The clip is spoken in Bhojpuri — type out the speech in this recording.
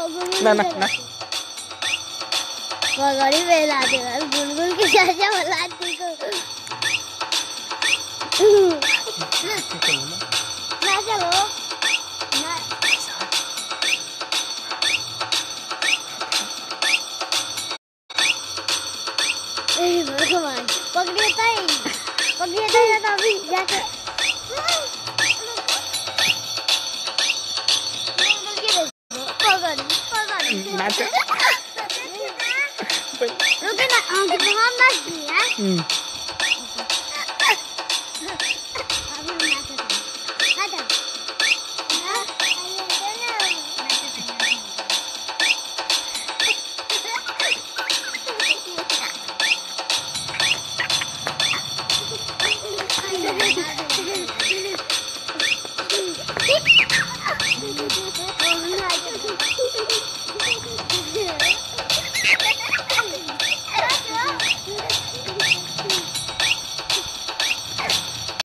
ना ना ना बगड़ी बेला दे गुलगुल की चाचा बुलाती को ना चलो ना भगवान पकड़िए ताई ना अभी जाके ना रुके ना हम ना